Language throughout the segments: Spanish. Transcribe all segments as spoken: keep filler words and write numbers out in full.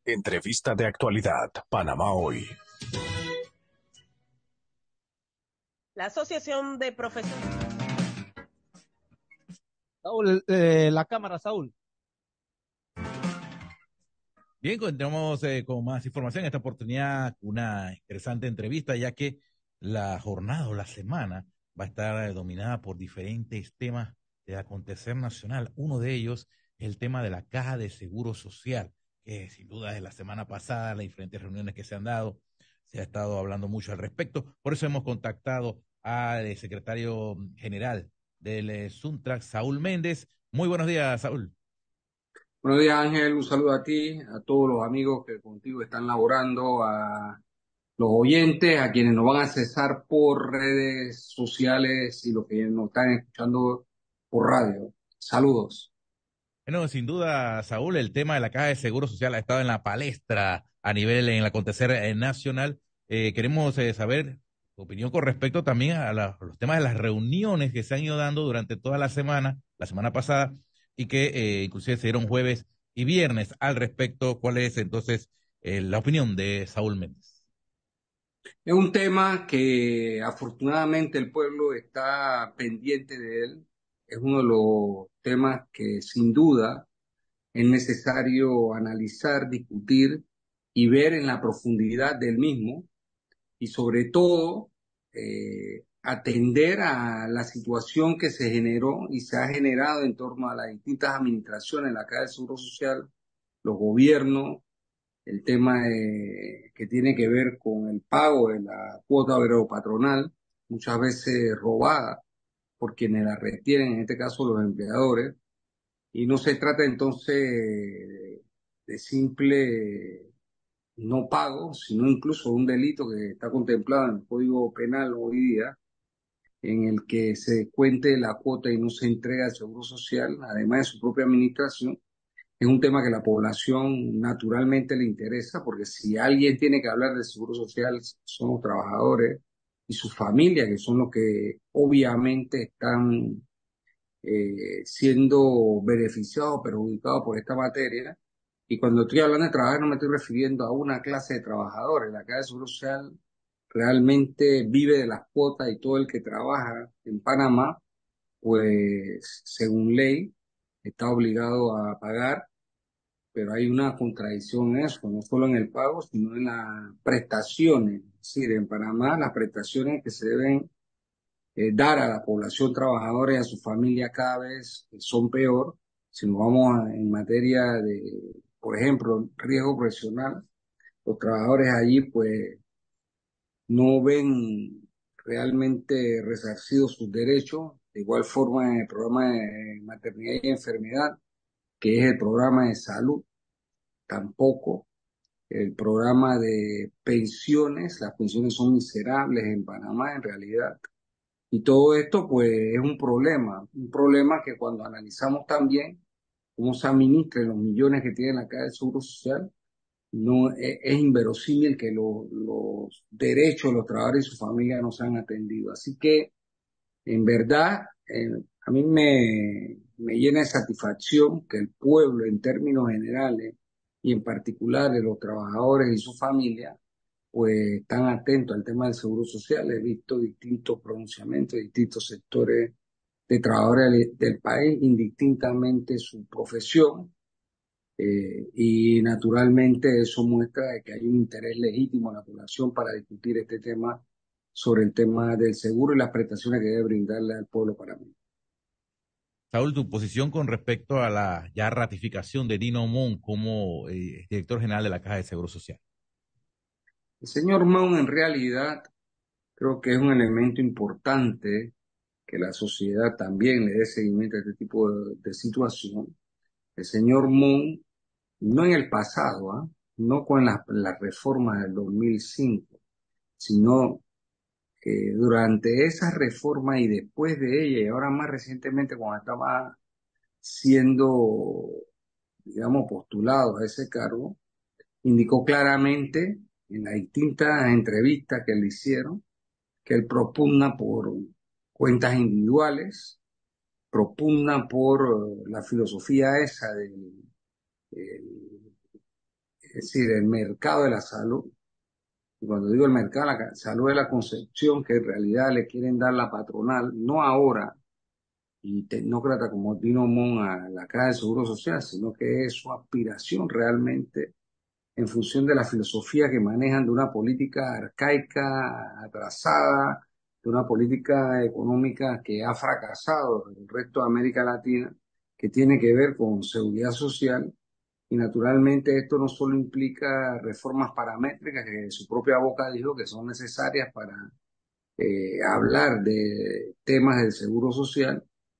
Entrevista de actualidad, Panamá Hoy. La Asociación de Profesionales. Saúl, eh, la cámara, Saúl. Bien, continuamos eh, con más información. En esta oportunidad, una interesante entrevista, ya que la jornada o la semana va a estar eh, dominada por diferentes temas de acontecer nacional. Uno de ellos es el tema de la Caja de Seguro Social, que sin duda de la semana pasada, las diferentes reuniones que se han dado, se ha estado hablando mucho al respecto. Por eso hemos contactado al secretario general del eh, Suntrax, Saúl Méndez. Muy buenos días, Saúl. Buenos días, Ángel. Un saludo a ti, a todos los amigos que contigo están laborando, a los oyentes, a quienes nos van a accesar por redes sociales y los que nos están escuchando por radio. Saludos. Bueno, sin duda, Saúl, el tema de la Caja de Seguro Social ha estado en la palestra a nivel en el acontecer eh, nacional. Eh, queremos eh, saber tu opinión con respecto también a, la- a los temas de las reuniones que se han ido dando durante toda la semana, la semana pasada, y que eh, inclusive se dieron jueves y viernes al respecto. ¿Cuál es entonces eh, la opinión de Saúl Méndez? Es un tema que afortunadamente el pueblo está pendiente de él. Es uno de los temas que sin duda es necesario analizar, discutir y ver en la profundidad del mismo y sobre todo eh, atender a la situación que se generó y se ha generado en torno a las distintas administraciones, la Caja del Seguro Social, los gobiernos, el tema eh, que tiene que ver con el pago de la cuota obrero patronal, muchas veces robada por quienes la retienen, en este caso los empleadores, y no se trata entonces de simple no pago, sino incluso un delito que está contemplado en el Código Penal hoy día, en el que se descuente la cuota y no se entrega al Seguro Social, además de su propia administración. Es un tema que a la población naturalmente le interesa, porque si alguien tiene que hablar del Seguro Social son los trabajadores y sus familias, que son los que obviamente están eh, siendo beneficiados o perjudicados por esta materia. Y cuando estoy hablando de trabajar no me estoy refiriendo a una clase de trabajadores. La Caja de Seguro Social realmente vive de las cuotas y todo el que trabaja en Panamá, pues según ley, está obligado a pagar, pero hay una contradicción en eso, no solo en el pago, sino en las prestaciones. Es decir, en Panamá las prestaciones que se deben eh, dar a la población trabajadora y a su familia cada vez son peor. Si nos vamos a- en materia de, por ejemplo, riesgo profesional, los trabajadores allí pues no ven realmente resarcidos sus derechos. De igual forma en el programa de maternidad y enfermedad, que es el programa de salud, tampoco. El programa de pensiones, las pensiones son miserables en Panamá en realidad. Y todo esto, pues, es un problema, un problema que cuando analizamos también cómo se administran los millones que tiene la Caja del Seguro Social, no es, es inverosímil que lo- los derechos de los trabajadores y su familia no sean atendidos. Así que, en verdad, eh, a mí me, me llena de satisfacción que el pueblo, en términos generales, y en particular de los trabajadores y su familia, pues están atentos al tema del seguro social. He visto distintos pronunciamientos de distintos sectores de trabajadores del, del país, indistintamente su profesión, eh, y naturalmente eso muestra de que hay un interés legítimo en la población para discutir este tema sobre el tema del seguro y las prestaciones que debe brindarle al pueblo panameño. Saúl, tu posición con respecto a la ya ratificación de Dino Mon como eh, director general de la Caja de Seguro Social. El señor Mon en realidad creo que es un elemento importante que la sociedad también le dé seguimiento a este tipo de, de situación. El señor Mon, no en el pasado, ¿ah? No con las las reformas del dos mil cinco, sino que durante esa reforma y después de ella, y ahora más recientemente cuando estaba siendo, digamos, postulado a ese cargo, indicó claramente en las distintas entrevistas que le hicieron que él propugna por cuentas individuales, propugna por eh, la filosofía esa del el- es decir, el mercado de la salud. Y cuando digo el mercado de la salud es la concepción que en realidad le quieren dar la patronal, no ahora, y tecnócrata como Dino Mon a la Caja de Seguro Social, sino que es su aspiración realmente en función de la filosofía que manejan de una política arcaica, atrasada, de una política económica que ha fracasado en el resto de América Latina, que tiene que ver con seguridad social. Y naturalmente esto no solo implica reformas paramétricas, que de su propia boca dijo que son necesarias para eh, hablar de temas del seguro social,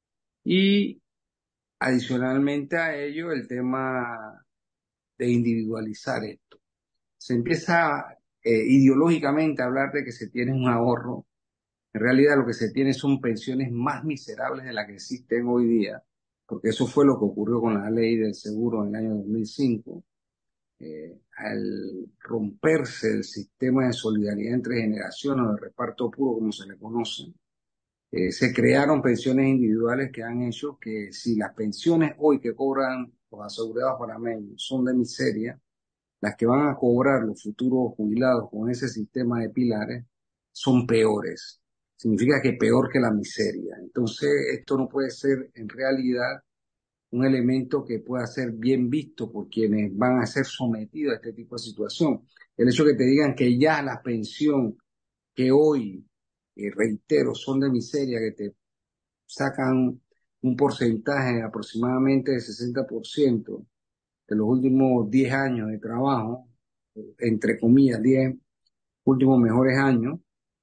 y adicionalmente a ello el tema de individualizar esto. Se empieza eh, ideológicamente a hablar de que se tiene un ahorro. En realidad lo que se tiene son pensiones más miserables de las que existen hoy día, porque eso fue lo que ocurrió con la ley del seguro en el año dos mil cinco. Eh, al romperse el sistema de solidaridad entre generaciones, o de reparto puro, como se le conoce, eh, se crearon pensiones individuales que han hecho que si las pensiones hoy que cobran los asegurados panameños son de miseria, las que van a cobrar los futuros jubilados con ese sistema de pilares son peores. Significa que peor que la miseria. Entonces, esto no puede ser en realidad un elemento que pueda ser bien visto por quienes van a ser sometidos a este tipo de situación. El hecho que te digan que ya la pensión que hoy, eh, reitero, son de miseria, que te sacan un porcentaje aproximadamente del sesenta por ciento de los últimos diez años de trabajo, entre comillas, diez últimos mejores años,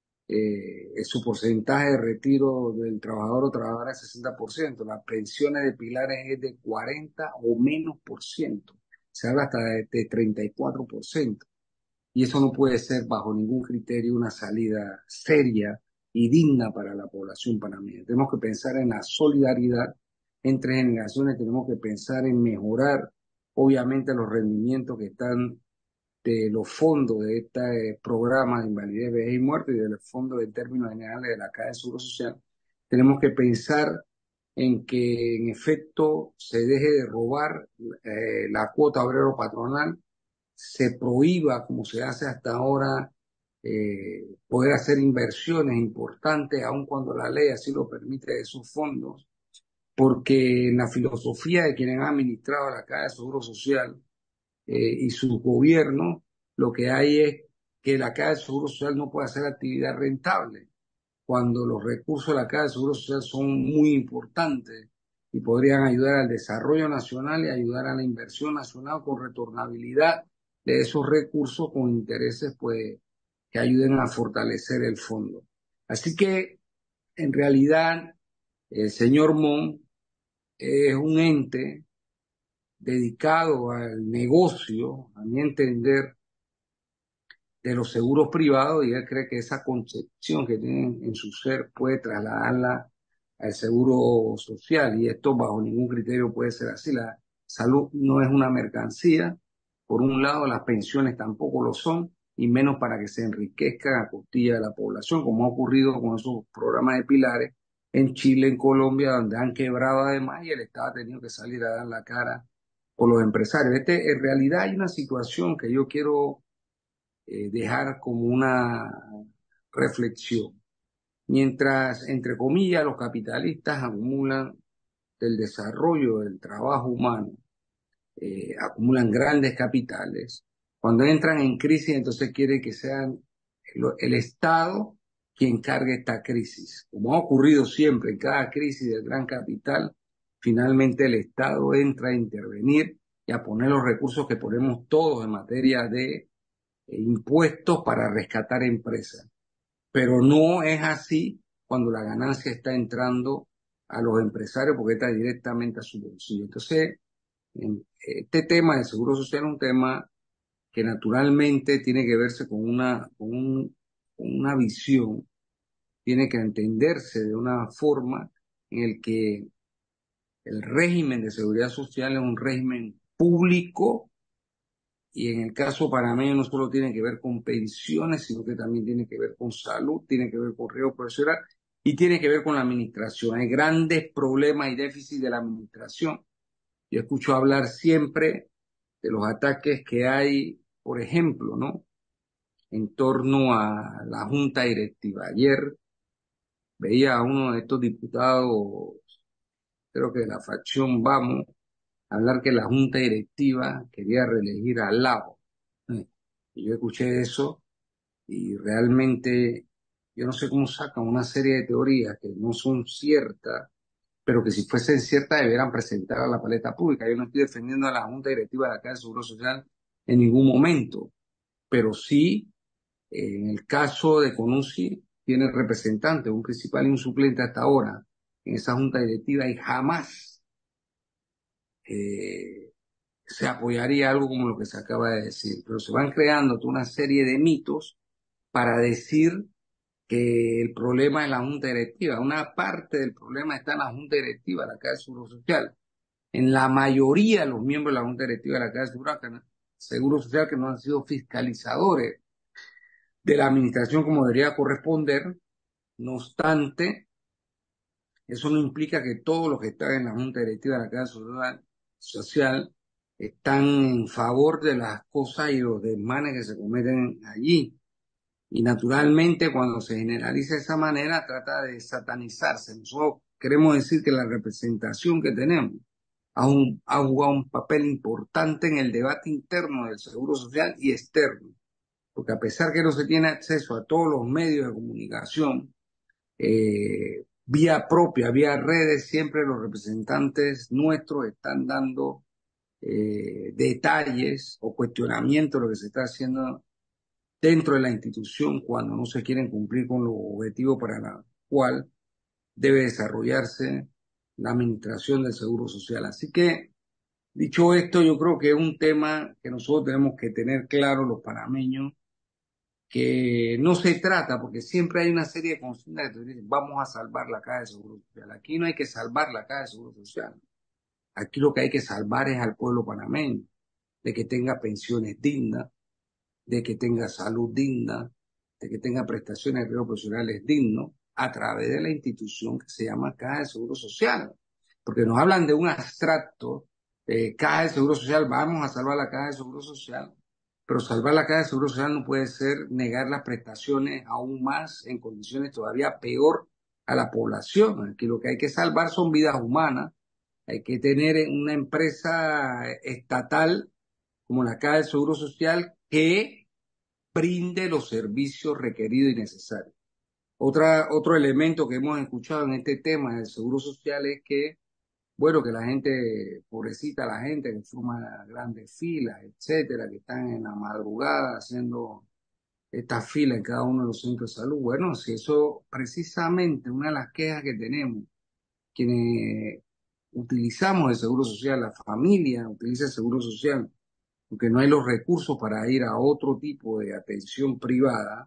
eh, su porcentaje de retiro del trabajador o trabajadora es sesenta por ciento. Las pensiones de pilares es de cuarenta o menos por ciento. Se habla hasta de, de treinta y cuatro por ciento. Y eso no puede ser bajo ningún criterio una salida seria y digna para la población panameña. Tenemos que pensar en la solidaridad entre generaciones, tenemos que pensar en mejorar, obviamente, los rendimientos que están de los fondos de este programa de invalidez, vejez y muerte y de los fondos de términos generales de la Caja de Seguro Social. Tenemos que pensar en que en efecto se deje de robar eh, la cuota obrero patronal, se prohíba, como se hace hasta ahora, eh, poder hacer inversiones importantes, aun cuando la ley así lo permite, de esos fondos, porque en la filosofía de quienes han administrado la Caja de Seguro Social eh, y su gobierno, lo que hay es que la Caja de Seguro Social no puede hacer actividad rentable, cuando los recursos de la Caja de Seguro Social son muy importantes y podrían ayudar al desarrollo nacional y ayudar a la inversión nacional con retornabilidad de esos recursos con intereses pues que ayuden a fortalecer el fondo. Así que en realidad el señor Mon es un ente dedicado al negocio, a mi entender, de los seguros privados, y él cree que esa concepción que tienen en su ser puede trasladarla al seguro social, y esto bajo ningún criterio puede ser así. La salud no es una mercancía, por un lado las pensiones tampoco lo son, y menos para que se enriquezcan a costilla de la población, como ha ocurrido con esos programas de pilares en Chile, en Colombia, donde han quebrado además y el Estado ha tenido que salir a dar la cara por los empresarios. Este, en realidad hay una situación que yo quiero eh, dejar como una reflexión. Mientras, entre comillas, los capitalistas acumulan del desarrollo del trabajo humano, eh, acumulan grandes capitales, cuando entran en crisis entonces quieren que sean el, el Estado quien cargue esta crisis. Como ha ocurrido siempre en cada crisis del gran capital, finalmente el Estado entra a intervenir y a poner los recursos que ponemos todos en materia de eh, impuestos para rescatar empresas. Pero no es así cuando la ganancia está entrando a los empresarios porque está directamente a su bolsillo. Entonces, este tema del seguro social es un tema que naturalmente tiene que verse con una, con un, con una visión, tiene que entenderse de una forma en el que el régimen de seguridad social es un régimen público, y en el caso panameño no solo tiene que ver con pensiones, sino que también tiene que ver con salud, tiene que ver con riesgo profesional y tiene que ver con la administración. Hay grandes problemas y déficits de la administración. Yo escucho hablar siempre de los ataques que hay, por ejemplo, ¿no? En torno a la junta directiva. Ayer veía a uno de estos diputados, creo que de la facción Vamos, hablar que la junta directiva quería reelegir al Lago. Eh, Y yo escuché eso y realmente yo no sé cómo sacan una serie de teorías que no son ciertas, pero que si fuesen ciertas debieran presentar a la paleta pública. Yo no estoy defendiendo a la junta directiva de la Caja de Seguro Social en ningún momento, pero sí, eh, en el caso de Conusi, tiene representante, un principal y un suplente hasta ahora en esa junta directiva y jamás eh, se apoyaría algo como lo que se acaba de decir. Pero se van creando toda una serie de mitos para decir que el problema es la junta directiva. Una parte del problema está en la junta directiva de la Caja de Seguro Social. En la mayoría de los miembros de la junta directiva de la Caja de Seguro, Seguro Social que no han sido fiscalizadores de la administración como debería corresponder. No obstante, eso no implica que todos los que están en la junta directiva de la Caja de Seguro Social están en favor de las cosas y los desmanes que se cometen allí. Y naturalmente, cuando se generaliza de esa manera, trata de satanizarse. Nosotros queremos decir que la representación que tenemos ha, un- ha jugado un papel importante en el debate interno del Seguro Social y externo. Porque a pesar que no se tiene acceso a todos los medios de comunicación, eh, vía propia, vía redes, siempre los representantes nuestros están dando eh, detalles o cuestionamientos de lo que se está haciendo dentro de la institución cuando no se quieren cumplir con los objetivos para la cual debe desarrollarse la administración del Seguro Social. Así que, dicho esto, yo creo que es un tema que nosotros tenemos que tener claro los panameños, que no se trata, porque siempre hay una serie de consignas que te dicen, vamos a salvar la Caja de Seguro Social. Aquí no hay que salvar la Caja de Seguro Social. Aquí lo que hay que salvar es al pueblo panameño, de que tenga pensiones dignas, de que tenga salud digna, de que tenga prestaciones de riesgos profesionales dignos a través de la institución que se llama Caja de Seguro Social. Porque nos hablan de un abstracto, eh, Caja de Seguro Social, vamos a salvar la Caja de Seguro Social, pero salvar la Caja de Seguro Social no puede ser negar las prestaciones aún más en condiciones todavía peor a la población. Aquí lo que hay que salvar son vidas humanas. Hay que tener una empresa estatal como la Caja del Seguro Social que brinde los servicios requeridos y necesarios. Otra, otro elemento que hemos escuchado en este tema del Seguro Social es que, bueno, que la gente, pobrecita la gente que forma grandes filas, etcétera, que están en la madrugada haciendo esta fila en cada uno de los centros de salud. Bueno, si eso precisamente una de las quejas que tenemos, quienes utilizamos el Seguro Social, la familia utiliza el Seguro Social, porque no hay los recursos para ir a otro tipo de atención privada,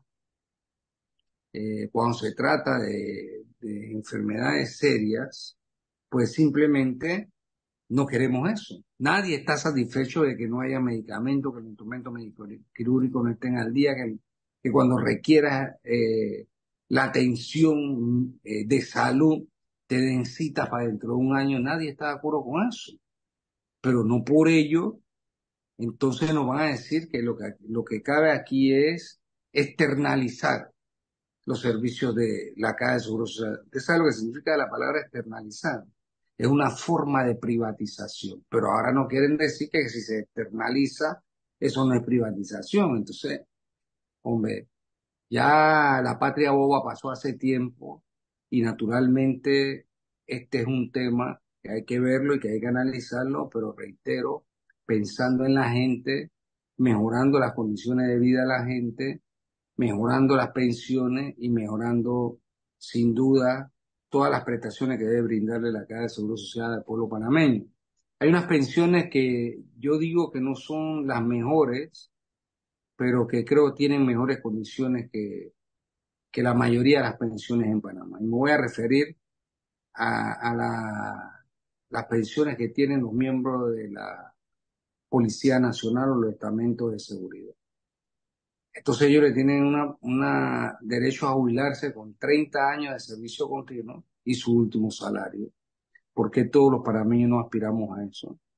eh, cuando se trata de, de enfermedades serias, pues simplemente no queremos eso. Nadie está satisfecho de que no haya medicamentos, que los instrumentos médicos quirúrgicos no estén al día, que, que cuando requiera eh, la atención eh, de salud te den citas para dentro de un año. Nadie está de acuerdo con eso. Pero no por ello, entonces nos van a decir que lo que, lo que cabe aquí es externalizar los servicios de la Caja de Seguro Social. ¿Usted sabe lo que significa la palabra externalizar? Es una forma de privatización, pero ahora no quieren decir que si se externaliza, eso no es privatización. Entonces, hombre, ya la patria boba pasó hace tiempo y naturalmente este es un tema que hay que verlo y que hay que analizarlo, pero reitero, pensando en la gente, mejorando las condiciones de vida de la gente, mejorando las pensiones y mejorando, sin duda, todas las prestaciones que debe brindarle la Caja de Seguro Social al pueblo panameño. Hay unas pensiones que yo digo que no son las mejores, pero que creo tienen mejores condiciones que, que la mayoría de las pensiones en Panamá. Y me voy a referir a, a la, las pensiones que tienen los miembros de la Policía Nacional o los estamentos de seguridad. Estos señores tienen una, una derecho a jubilarse con treinta años de servicio continuo y su último salario. ¿Por qué todos los panameños no aspiramos a eso?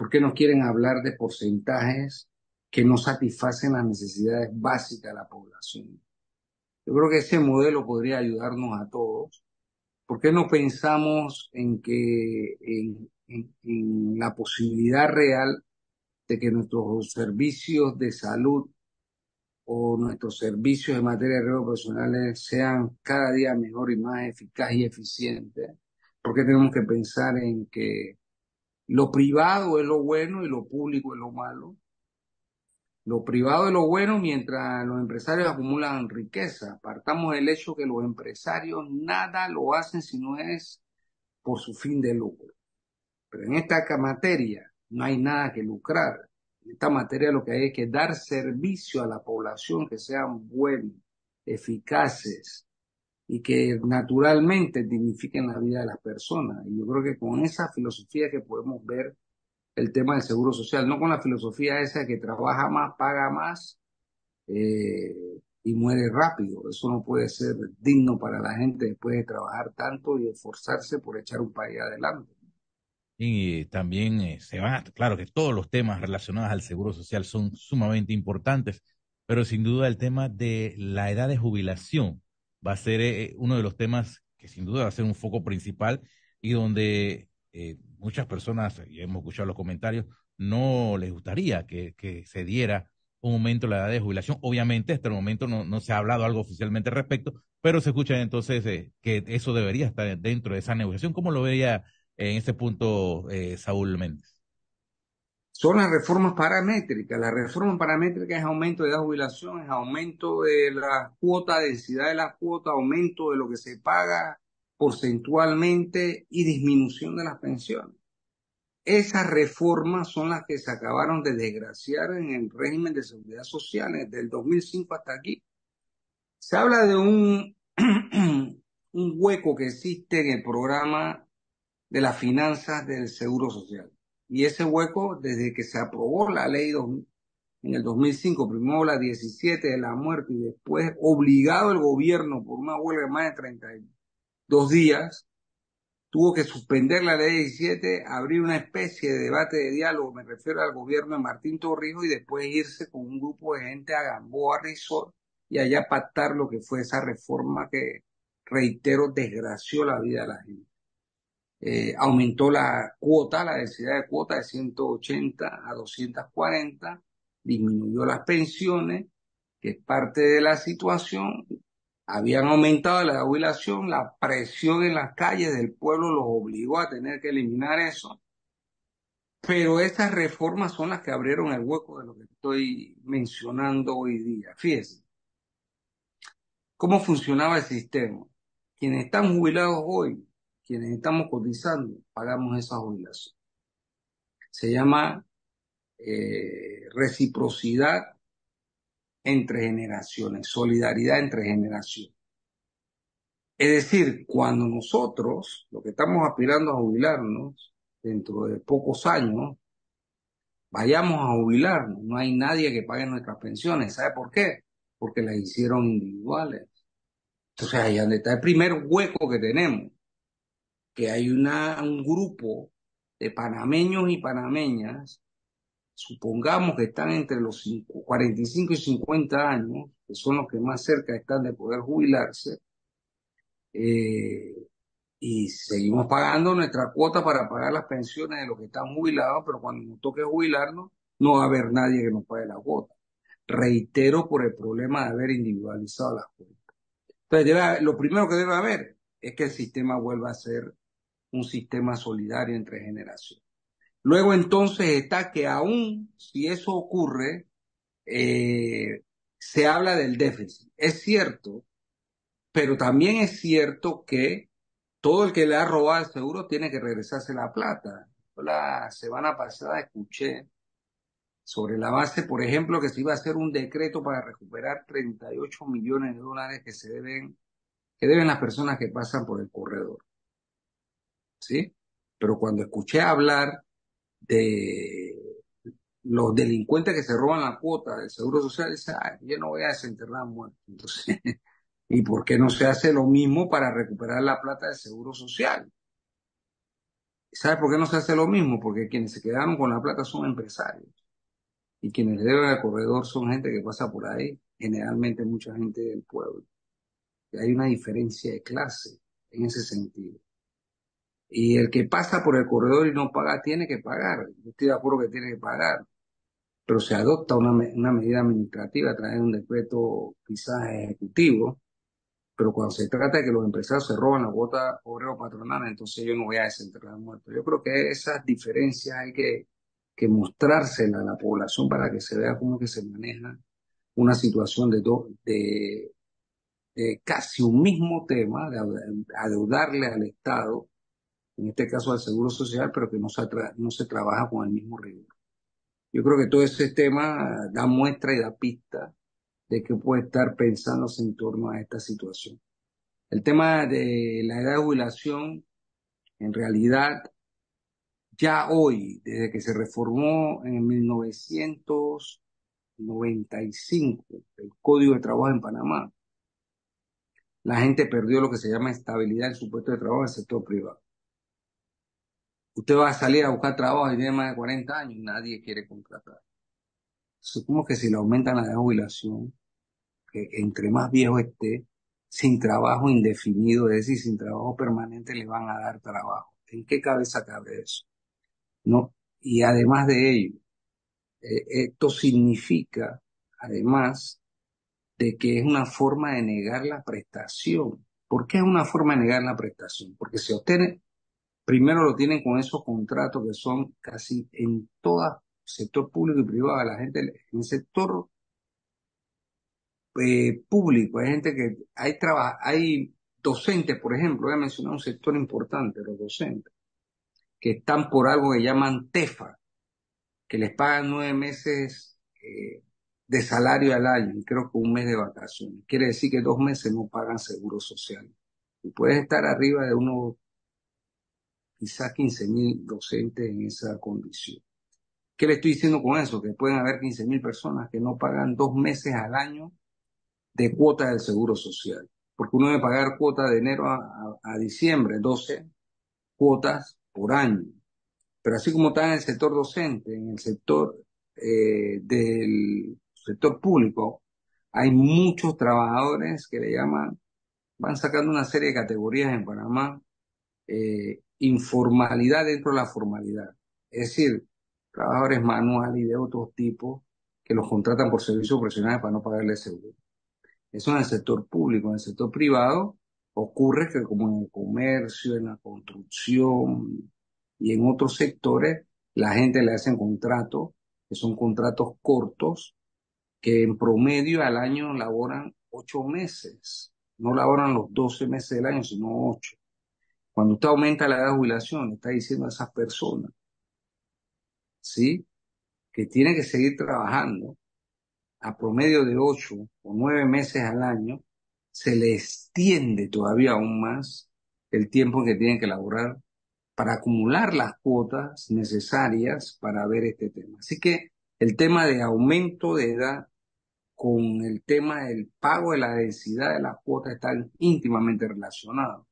¿Por qué nos quieren hablar de porcentajes que no satisfacen las necesidades básicas de la población? Yo creo que ese modelo podría ayudarnos a todos. ¿Por qué no pensamos en que en, en- en la posibilidad real de que nuestros servicios de salud o nuestros servicios en materia de riesgos profesionales sean cada día mejor y más eficaz y eficientes? ¿Por qué tenemos que pensar en que lo privado es lo bueno y lo público es lo malo? Lo privado es lo bueno mientras los empresarios acumulan riqueza. Partamos del hecho que los empresarios nada lo hacen si no es por su fin de lucro. Pero en esta ca- materia no hay nada que lucrar. En esta materia lo que hay es que dar servicio a la población que sean buenos, eficaces y que naturalmente dignifiquen la vida de las personas. Y yo creo que con esa filosofía que podemos ver el tema del seguro social, no con la filosofía esa que trabaja más, paga más eh, y muere rápido. Eso no puede ser digno para la gente después de trabajar tanto y esforzarse por echar un país adelante. Y también eh, se van a, claro que todos los temas relacionados al seguro social son sumamente importantes, pero sin duda el tema de la edad de jubilación va a ser eh, uno de los temas que sin duda va a ser un foco principal y donde eh, muchas personas, y hemos escuchado los comentarios, no les gustaría que, que se diera un aumento de la edad de jubilación. Obviamente, hasta el momento no, no se ha hablado algo oficialmente al respecto, pero se escucha entonces eh, que eso debería estar dentro de esa negociación. ¿Cómo lo vería en este punto, eh, Saúl Méndez? Son las reformas paramétricas. La reforma paramétrica es aumento de edad de jubilación, es aumento de la cuota, densidad de la cuota, aumento de lo que se paga porcentualmente y disminución de las pensiones. Esas reformas son las que se acabaron de desgraciar en el régimen de seguridad social desde el dos mil cinco hasta aquí. Se habla de un, un hueco que existe en el programa de las finanzas del Seguro Social. Y ese hueco, desde que se aprobó la ley dos mil en el dos mil cinco, primero la diecisiete de la muerte y después obligado el gobierno por una huelga de más de treinta y dos días, tuvo que suspender la ley diecisiete, abrir una especie de debate de diálogo, me refiero al gobierno de Martín Torrijos, y después irse con un grupo de gente a Gamboa Resort y allá pactar lo que fue esa reforma que, reitero, desgració la vida de la gente. Eh, aumentó la cuota, la densidad de cuota de ciento ochenta a doscientos cuarenta, disminuyó las pensiones, que es parte de la situación. Habían aumentado la jubilación, la presión en las calles del pueblo los obligó a tener que eliminar eso. Pero estas reformas son las que abrieron el hueco de lo que estoy mencionando hoy día. Fíjense, ¿cómo funcionaba el sistema? Quienes están jubilados hoy, quienes estamos cotizando, pagamos esa jubilación. Se llama eh, reciprocidad entre generaciones, solidaridad entre generaciones. Es decir, cuando nosotros, lo que estamos aspirando a jubilarnos, dentro de pocos años, vayamos a jubilarnos, no hay nadie que pague nuestras pensiones. ¿Sabe por qué? Porque las hicieron individuales. Entonces, ahí es donde está el primer hueco que tenemos, que hay una, un grupo de panameños y panameñas, supongamos que están entre los cuarenta y cinco y cincuenta años, que son los que más cerca están de poder jubilarse, eh, y seguimos pagando nuestra cuota para pagar las pensiones de los que están jubilados, pero cuando nos toque jubilarnos, no va a haber nadie que nos pague la cuota. Reitero, por el problema de haber individualizado las cuotas. Entonces, debe, lo primero que debe haber es que el sistema vuelva a ser un sistema solidario entre generaciones. Luego entonces está que aún si eso ocurre, eh, se habla del déficit. Es cierto, pero también es cierto que todo el que le ha robado el seguro tiene que regresarse la plata. Yo la semana pasada escuché sobre la base, por ejemplo, que se iba a hacer un decreto para recuperar treinta y ocho millones de dólares que se deben, que deben las personas que pasan por el corredor. ¿Sí? Pero cuando escuché hablar de los delincuentes que se roban la cuota del Seguro Social, dice, ay, yo no voy a desenterrar muertos. Entonces, ¿y por qué no se hace lo mismo para recuperar la plata del Seguro Social? ¿Sabe por qué no se hace lo mismo? Porque quienes se quedaron con la plata son empresarios y quienes le deben al corredor son gente que pasa por ahí, generalmente mucha gente del pueblo. Y hay una diferencia de clase en ese sentido. Y el que pasa por el corredor y no paga, tiene que pagar. Yo estoy de acuerdo que tiene que pagar, pero se adopta una, me- una medida administrativa a través de un decreto quizás ejecutivo, pero cuando se trata de que los empresarios se roban la cuota obrero patronal, entonces yo no voy a desenterrar muertos. Yo creo que esas diferencias hay que, que mostrárselas a la población para que se vea cómo que se maneja una situación de, do- de, de casi un mismo tema, de adeudarle al Estado, en este caso al Seguro Social, pero que no se, tra- no se trabaja con el mismo rigor. Yo creo que todo ese tema da muestra y da pista de que puede estar pensándose en torno a esta situación. El tema de la edad de jubilación, en realidad, ya hoy, desde que se reformó en mil novecientos noventa y cinco el Código de Trabajo en Panamá, la gente perdió lo que se llama estabilidad en su puesto de trabajo en el sector privado. Usted va a salir a buscar trabajo y tiene más de cuarenta años y nadie quiere contratar. Supongo que si le aumentan la edad de jubilación, que entre más viejo esté, sin trabajo indefinido, es decir, sin trabajo permanente, le van a dar trabajo. ¿En qué cabeza cabe eso? ¿No? Y además de ello, eh, esto significa, además, de que es una forma de negar la prestación. ¿Por qué es una forma de negar la prestación? Porque se obtiene, primero lo tienen con esos contratos que son casi en todo sector público y privado, la gente en el sector eh, público, hay gente que, hay trabaja, hay docentes, por ejemplo, voy a mencionar un sector importante, los docentes, que están por algo que llaman TEFA, que les pagan nueve meses eh, de salario al año y creo que un mes de vacaciones. Quiere decir que dos meses no pagan seguro social. Y puedes estar arriba de unos quizás quince mil docentes en esa condición. ¿Qué le estoy diciendo con eso? Que pueden haber quince mil personas que no pagan dos meses al año de cuota del seguro social. Porque uno debe pagar cuota de enero a, a, a diciembre, doce cuotas por año. Pero así como está en el sector docente, en el sector eh, del sector público, hay muchos trabajadores que le llaman, van sacando una serie de categorías en Panamá, eh, informalidad dentro de la formalidad. Es decir, trabajadores manuales y de otros tipos que los contratan por servicios profesionales para no pagarles seguro. Eso en el sector público. En el sector privado ocurre que como en el comercio, en la construcción y en otros sectores, la gente le hacen contratos, que son contratos cortos, que en promedio al año laboran ocho meses. No laboran los doce meses del año, sino ocho. Cuando usted aumenta la edad de jubilación, le está diciendo a esas personas, ¿sí?, que tienen que seguir trabajando a promedio de ocho o nueve meses al año, se le extiende todavía aún más el tiempo en que tienen que laborar para acumular las cuotas necesarias para ver este tema. Así que el tema de aumento de edad con el tema del pago de la densidad de las cuotas están íntimamente relacionados.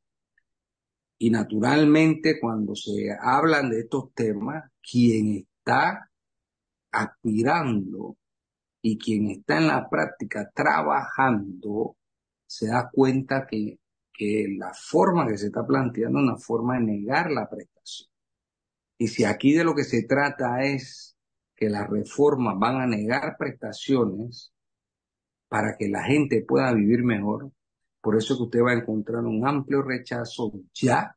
Y naturalmente cuando se hablan de estos temas, quien está aspirando y quien está en la práctica trabajando se da cuenta que, que la forma que se está planteando es una forma de negar la prestación. Y si aquí de lo que se trata es que las reformas van a negar prestaciones para que la gente pueda vivir mejor, por eso que usted va a encontrar un amplio rechazo ya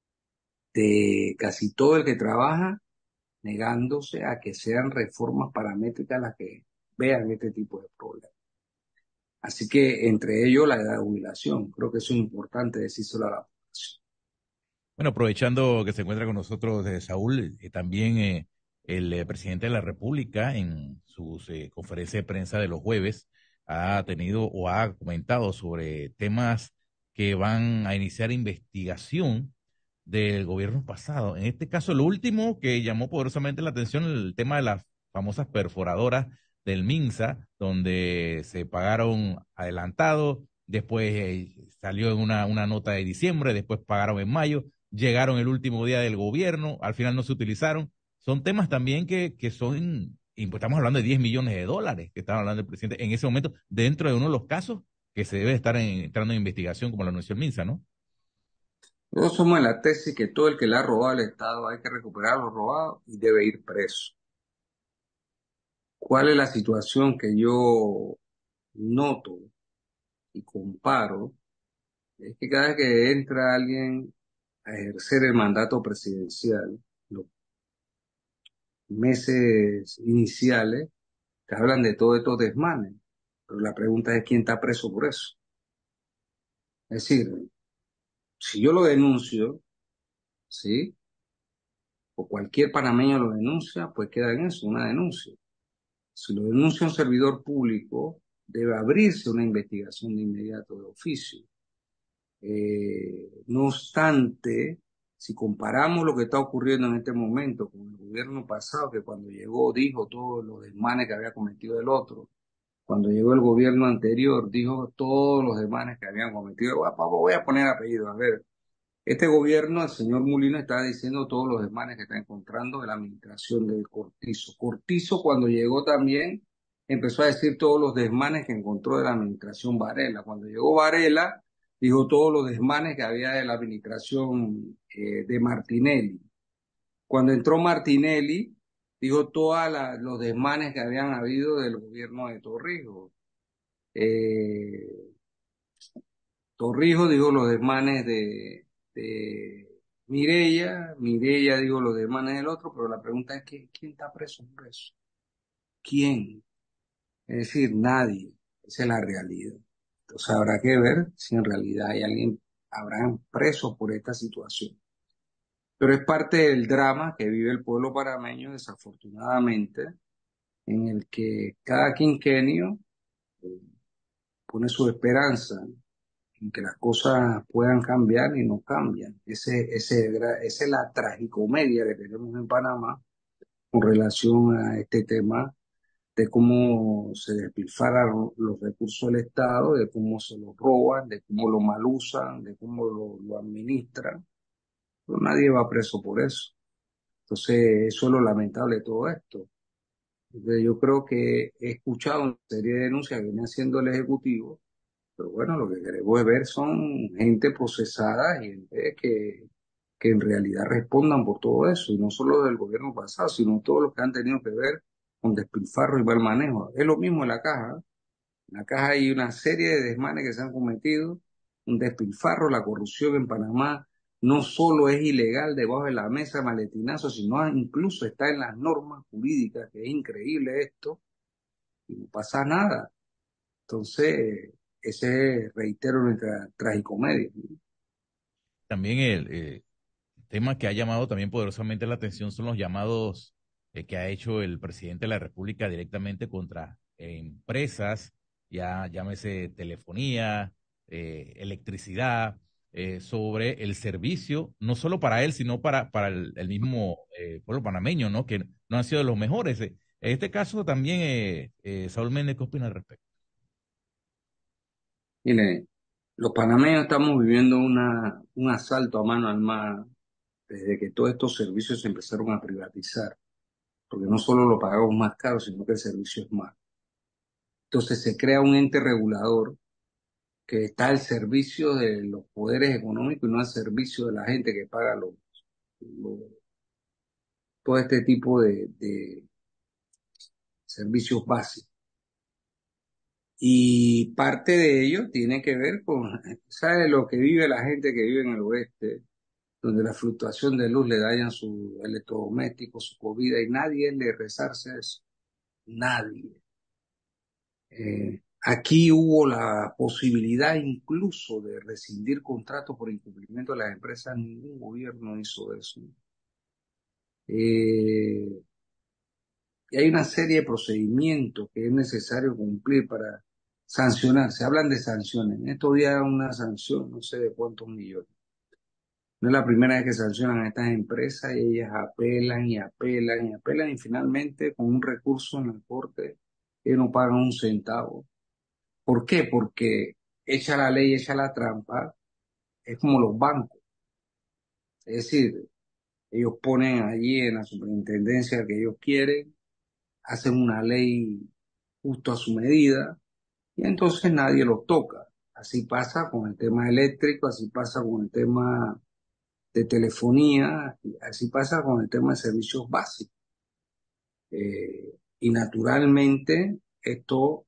de casi todo el que trabaja, negándose a que sean reformas paramétricas las que vean este tipo de problemas. Así que entre ellos la edad de jubilación. Creo que eso es importante decírselo a la población. Bueno, aprovechando que se encuentra con nosotros eh, Saúl, eh, también eh, el eh, presidente de la República en sus eh, conferencias de prensa de los jueves ha tenido o ha comentado sobre temas que van a iniciar investigación del gobierno pasado. En este caso, lo último que llamó poderosamente la atención, el tema de las famosas perforadoras del MINSA, donde se pagaron adelantado, después eh, salió en una, una nota de diciembre, después pagaron en mayo, llegaron el último día del gobierno, al final no se utilizaron. Son temas también que, que son, y pues estamos hablando de diez millones de dólares que estaba hablando el presidente en ese momento, dentro de uno de los casos que se debe estar en- entrando en investigación, como lo anunció el MINSA, ¿no? Nosotros somos de la tesis que todo el que le ha robado al Estado hay que recuperar lo robado y debe ir preso. ¿Cuál es la situación que yo noto y comparo? Es que cada vez que entra alguien a ejercer el mandato presidencial, los meses iniciales, te hablan de todos estos desmanes, pero la pregunta es quién está preso por eso. Es decir, si yo lo denuncio, ¿sí? O cualquier panameño lo denuncia, pues queda en eso, una denuncia. Si lo denuncia un servidor público, debe abrirse una investigación de inmediato de oficio. Eh, no obstante, si comparamos lo que está ocurriendo en este momento con el gobierno pasado, que cuando llegó dijo todos los desmanes que había cometido el otro, cuando llegó el gobierno anterior dijo todos los desmanes que habían cometido, voy a voy a poner apellidos, a ver, este gobierno, el señor Mulino está diciendo todos los desmanes que está encontrando de la administración del Cortizo. Cortizo, cuando llegó también, empezó a decir todos los desmanes que encontró de la administración Varela. Cuando llegó Varela, dijo todos los desmanes que había de la administración eh, de Martinelli. Cuando entró Martinelli, dijo todos los desmanes que habían habido del gobierno de Torrijos. Eh, Torrijos dijo los desmanes de, de Mireya, Mireya dijo los desmanes del otro, pero la pregunta es que, ¿quién está preso por eso? ¿Quién? Es decir, nadie. Esa es la realidad. Entonces habrá que ver si en realidad hay alguien, habrán preso por esta situación. Pero es parte del drama que vive el pueblo panameño, desafortunadamente, en el que cada quinquenio eh, pone su esperanza en que las cosas puedan cambiar y no cambian. Ese, ese, gra- esa es la tragicomedia que tenemos en Panamá con relación a este tema de cómo se despilfarran los recursos del Estado, de cómo se los roban, de cómo lo malusan, de cómo lo, lo administran. Pero nadie va preso por eso. Entonces, eso es lo lamentable de todo esto. Entonces, yo creo que he escuchado una serie de denuncias que viene haciendo el Ejecutivo. Pero bueno, lo que queremos ver son gente procesada, gente que, que en realidad respondan por todo eso, y no solo del gobierno pasado, sino todos los que han tenido que ver con despilfarro y mal manejo. Es lo mismo en la caja. En la caja hay una serie de desmanes que se han cometido, un despilfarro, la corrupción en Panamá no solo es ilegal debajo de la mesa, maletinazo, sino incluso está en las normas jurídicas, que es increíble esto, y no pasa nada. Entonces, ese es, reitero, nuestra tragicomedia. También el eh, tema que ha llamado también poderosamente la atención son los llamados eh, que ha hecho el presidente de la República directamente contra eh, empresas, ya llámese telefonía, eh, electricidad, eh, sobre el servicio, no solo para él, sino para, para el, el mismo eh, pueblo panameño, ¿no? Que no han sido de los mejores. Eh, En este caso también, eh, eh, Saúl Méndez, ¿qué opina al respecto? Mire, los panameños estamos viviendo una, un asalto a mano armada desde que todos estos servicios se empezaron a privatizar, porque no solo lo pagamos más caro, sino que el servicio es más. Entonces se crea un ente regulador que está al servicio de los poderes económicos y no al servicio de la gente que paga los, los- todo este tipo de, de servicios básicos. Y parte de ello tiene que ver con, ¿sabe lo que vive la gente que vive en el oeste? Donde la fluctuación de luz le dañan su electrodoméstico, su comida, y nadie le rezarse eso. Nadie. Eh, aquí hubo la posibilidad incluso de rescindir contratos por incumplimiento de las empresas. Ningún gobierno hizo eso. Eh, y hay una serie de procedimientos que es necesario cumplir para sancionar. Se hablan de sanciones. En estos días una sanción, no sé de cuántos millones. No es la primera vez que sancionan a estas empresas, y ellas apelan y apelan y apelan, y finalmente con un recurso en la corte ellos no pagan un centavo. ¿Por qué? Porque echa la ley, echa la trampa, es como los bancos. Es decir, ellos ponen allí en la superintendencia que ellos quieren, hacen una ley justo a su medida y entonces nadie los toca. Así pasa con el tema eléctrico, así pasa con el tema de telefonía, así pasa con el tema de servicios básicos. Eh, y naturalmente esto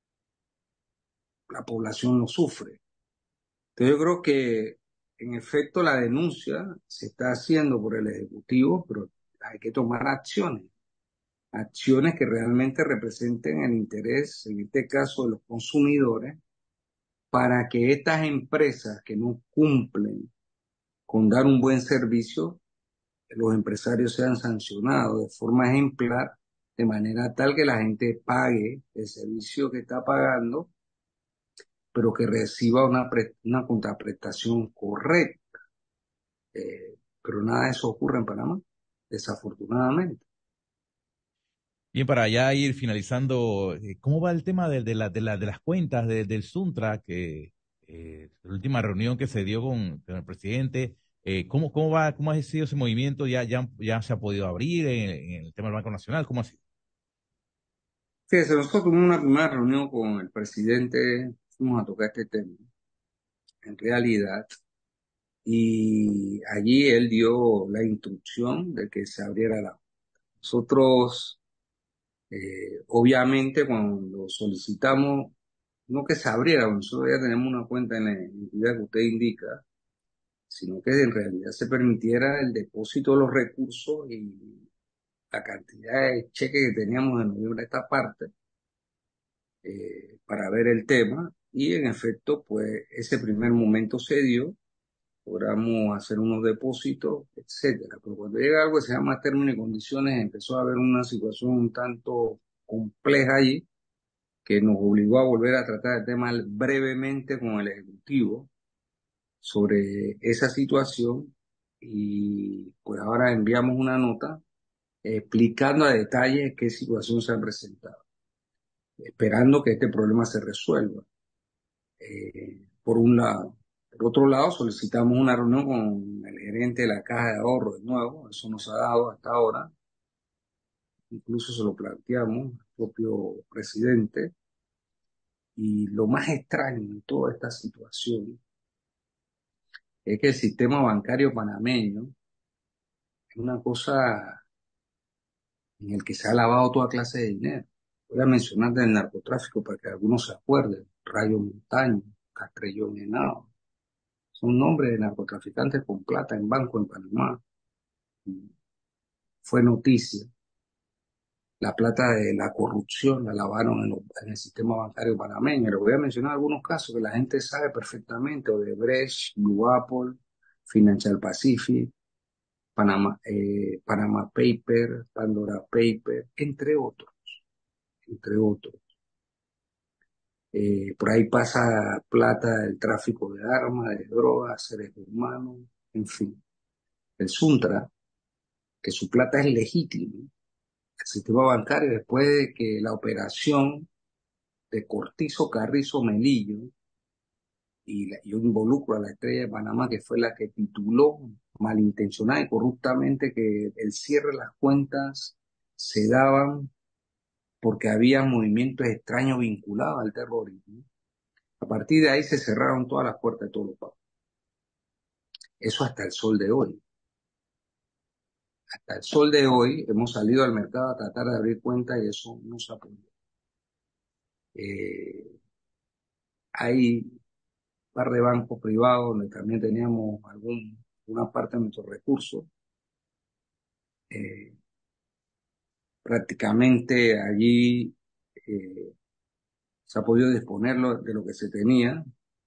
la población lo sufre. Entonces yo creo que en efecto la denuncia se está haciendo por el Ejecutivo, pero hay que tomar acciones, acciones que realmente representen el interés, en este caso de los consumidores, para que estas empresas que no cumplen con dar un buen servicio, los empresarios sean sancionados de forma ejemplar, de manera tal que la gente pague el servicio que está pagando, pero que reciba una, pre- una contraprestación correcta. Eh, pero nada de eso ocurre en Panamá, desafortunadamente. Bien, para ya ir finalizando, eh, ¿cómo va el tema de, de, la- de, la- de las cuentas de- del Suntra, que eh, la última reunión que se dio con, con el presidente? Eh, ¿cómo, cómo va, cómo ha sido ese movimiento? ¿Ya, ya, ya se ha podido abrir en, en el tema del Banco Nacional? ¿Cómo ha sido? Fíjese, nosotros tuvimos una primera reunión con el presidente, fuimos a tocar este tema, en realidad, y allí él dio la instrucción de que se abriera la. Nosotros, eh, obviamente, cuando solicitamos, no que se abriera, nosotros ya tenemos una cuenta en la entidad que usted indica, sino que en realidad se permitiera el depósito de los recursos y la cantidad de cheques que teníamos de noviembre a esta parte, eh, para ver el tema. Y en efecto, pues ese primer momento se dio, logramos hacer unos depósitos, etcétera. Pero cuando llega algo que se llama términos y condiciones, empezó a haber una situación un tanto compleja allí, que nos obligó a volver a tratar el tema brevemente con el Ejecutivo sobre esa situación y pues ahora enviamos una nota explicando a detalle qué situación se ha presentado, esperando que este problema se resuelva. Eh, por un lado. Por otro lado, solicitamos una reunión con el gerente de la Caja de Ahorro de nuevo, eso nos ha dado hasta ahora, incluso se lo planteamos al propio presidente, y lo más extraño en toda esta situación es que el sistema bancario panameño es una cosa en el que se ha lavado toda clase de dinero. Voy a mencionar del narcotráfico para que algunos se acuerden: Rayo Montaño, Castrellón Henao, son nombres de narcotraficantes con plata en banco en Panamá. Fue noticia. La plata de la corrupción la lavaron en, lo- en el sistema bancario panameño. Le voy a mencionar algunos casos que la gente sabe perfectamente: Odebrecht, Blue Apple, Financial Pacific, Panama, eh, Panama Paper, Pandora Paper, entre otros, entre otros. Eh, por ahí pasa plata del tráfico de armas, de drogas, seres humanos, en fin. El Suntra, que su plata es legítima, el sistema bancario, después de que la operación de Cortizo Carrizo Melillo, y la- yo involucro a la Estrella de Panamá, que fue la que tituló malintencionada y corruptamente que el cierre de las cuentas se daban porque había movimientos extraños vinculados al terrorismo. A partir de ahí se cerraron todas las puertas de todos los pagos. Eso hasta el sol de hoy. Hasta el sol de hoy hemos salido al mercado a tratar de abrir cuentas y eso no se ha podido. Eh, hay un par de bancos privados donde también teníamos algún, una parte de nuestros recursos. Eh, prácticamente allí, eh, se ha podido disponer lo- de lo que se tenía,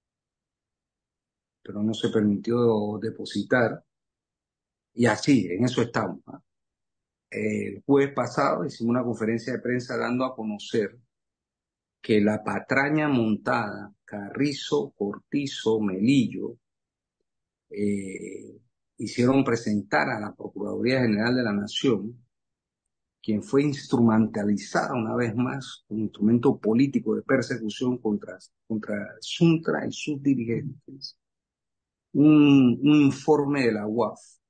pero no se permitió depositar. Y así, en eso estamos, ¿ah? El jueves pasado hicimos una conferencia de prensa dando a conocer que la patraña montada, Carrizo, Cortizo, Melillo, eh, hicieron presentar a la Procuraduría General de la Nación, quien fue instrumentalizada una vez más como instrumento político de persecución contra, contra Suntra y sus dirigentes, un, un informe de la U A F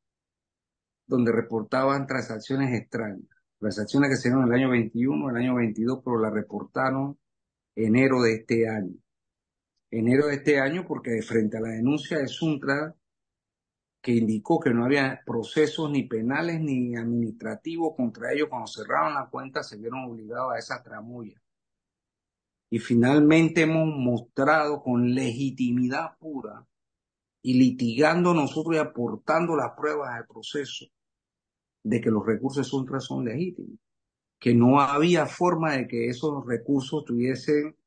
donde reportaban transacciones extrañas, transacciones que se dieron en el año veintiuno, el año veintidós, pero la reportaron enero de este año. Enero de este año porque frente a la denuncia de Suntra, que indicó que no había procesos ni penales ni administrativos contra ellos cuando cerraron la cuenta, se vieron obligados a esa tramoya. Y finalmente hemos mostrado con legitimidad pura y litigando nosotros y aportando las pruebas al proceso de que los recursos de Suntra son legítimos, que no había forma de que esos recursos tuviesen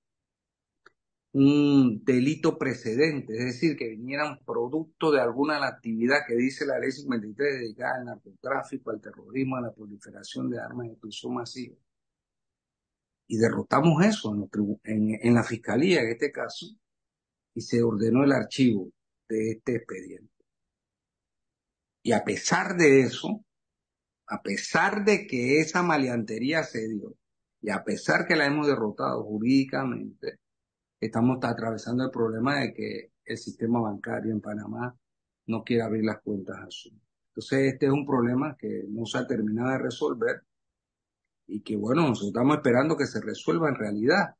un delito precedente, es decir, que vinieran producto de alguna de la actividad que dice la ley cincuenta y tres dedicada al narcotráfico, al terrorismo, a la proliferación de armas de destrucción masiva. Y derrotamos eso en, los en, en la fiscalía, en este caso, y se ordenó el archivo de este expediente. Y a pesar de eso, a pesar de que esa maleantería se dio, y a pesar que la hemos derrotado jurídicamente, estamos atravesando el problema de que el sistema bancario en Panamá no quiere abrir las cuentas a su. Entonces, este es un problema que no se ha terminado de resolver y que, bueno, nosotros estamos esperando que se resuelva en realidad.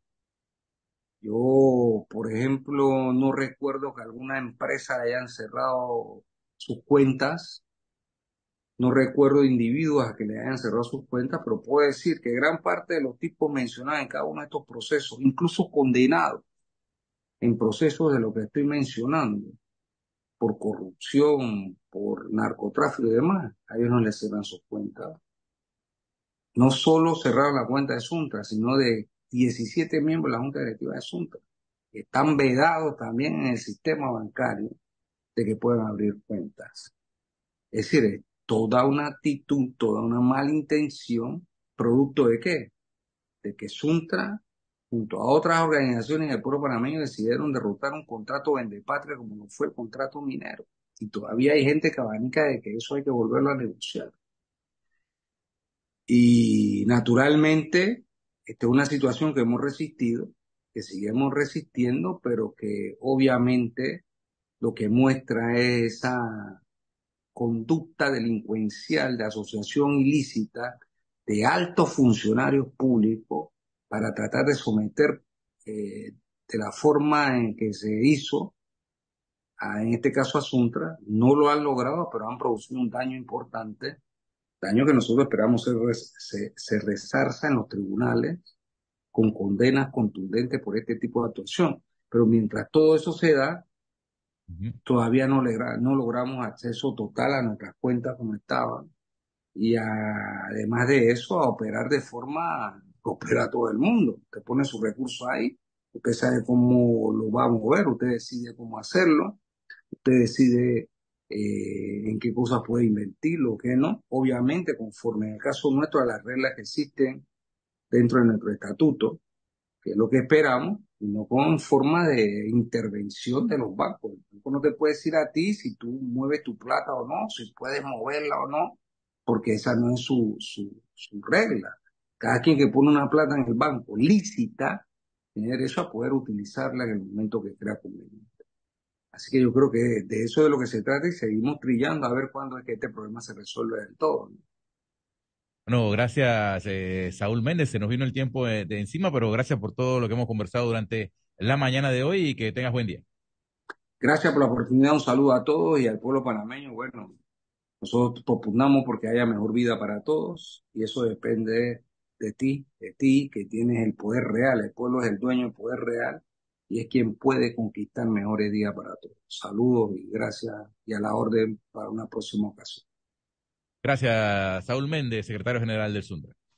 Yo, por ejemplo, no recuerdo que alguna empresa hayan cerrado sus cuentas. No recuerdo individuos a que le hayan cerrado sus cuentas, pero puedo decir que gran parte de los tipos mencionados en cada uno de estos procesos, incluso condenados en procesos de lo que estoy mencionando, por corrupción, por narcotráfico y demás, a ellos no les cerran sus cuentas. No solo cerraron la cuenta de Suntra, sino de diecisiete miembros de la Junta Directiva de Suntra. Están vedados también en el sistema bancario de que puedan abrir cuentas. Es decir, es toda una actitud, toda una mala intención, ¿producto de qué? De que Suntra, junto a otras organizaciones del pueblo panameño, decidieron derrotar un contrato vendepatria como no fue el contrato minero. Y todavía hay gente que abanica de que eso hay que volverlo a negociar. Y naturalmente, esta es una situación que hemos resistido, que seguimos resistiendo, pero que obviamente lo que muestra es esa conducta delincuencial de asociación ilícita de altos funcionarios públicos para tratar de someter eh, de la forma en que se hizo, a, en este caso a Suntra. No lo han logrado, pero han producido un daño importante, daño que nosotros esperamos se, se, se resarza en los tribunales con condenas contundentes por este tipo de actuación. Pero mientras todo eso se da, uh-huh. todavía no, logra, no logramos acceso total a nuestras cuentas como estaban. Y a, además de eso, a operar de forma que opera todo el mundo. Usted pone sus recursos ahí, usted sabe cómo lo va a mover, usted decide cómo hacerlo, usted decide eh, en qué cosas puede invertirlo, qué no. Obviamente, conforme en el caso nuestro a las reglas que existen dentro de nuestro estatuto, que es lo que esperamos, y no con forma de intervención de los bancos. El banco no te puede decir a ti si tú mueves tu plata o no, si puedes moverla o no, porque esa no es su, su, su regla. Cada quien que pone una plata en el banco lícita tiene derecho a poder utilizarla en el momento que crea conveniente. Así que yo creo que de eso es de lo que se trata y seguimos trillando a ver cuándo es que este problema se resuelve del todo, ¿no? Bueno, gracias, eh, Saúl Méndez. Se nos vino el tiempo de, de encima, pero gracias por todo lo que hemos conversado durante la mañana de hoy y que tengas buen día. Gracias por la oportunidad. Un saludo a todos y al pueblo panameño. Bueno, nosotros propugnamos porque haya mejor vida para todos y eso depende de ti, de ti que tienes el poder real. El pueblo es el dueño del poder real y es quien puede conquistar mejores días para todos. Saludos y gracias y a la orden para una próxima ocasión. Gracias, Saúl Méndez, secretario general del Suntra.